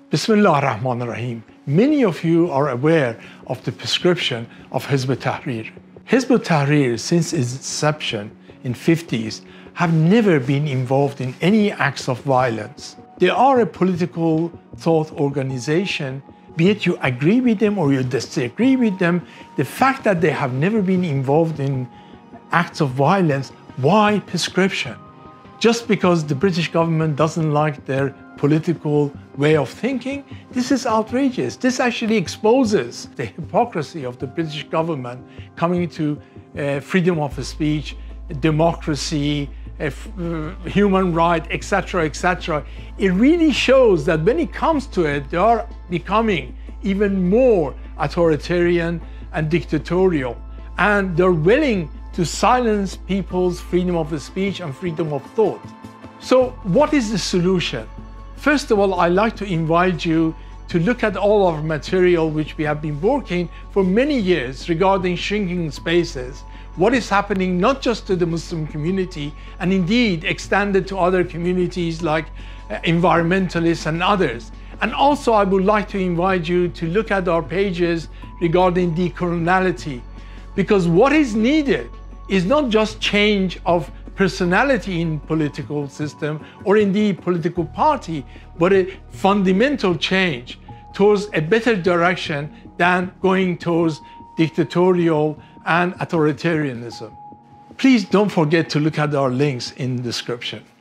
Bismillah ar-Rahman ar-Rahim. Many of you are aware of the prescription of Hizb ut-Tahrir. Hizb ut-Tahrir, since its inception in the 50s, have never been involved in any acts of violence. They are a political thought organization, be it you agree with them or you disagree with them. The fact that they have never been involved in acts of violence, why prescription? Just because the British government doesn't like their political way of thinking? This is outrageous. This actually exposes the hypocrisy of the British government coming to freedom of speech, democracy, human rights, etc., etc. It really shows that when it comes to it, they are becoming even more authoritarian and dictatorial, and they're willing to silence people's freedom of speech and freedom of thought. So what is the solution? First of all, I'd like to invite you to look at all our material which we have been working for many years regarding shrinking spaces, what is happening not just to the Muslim community and indeed extended to other communities like environmentalists and others. And also I would like to invite you to look at our pages regarding decoloniality, because what is needed is not just change of personality in political system or indeed political party, but a fundamental change towards a better direction than going towards dictatorial and authoritarianism. Please don't forget to look at our links in the description.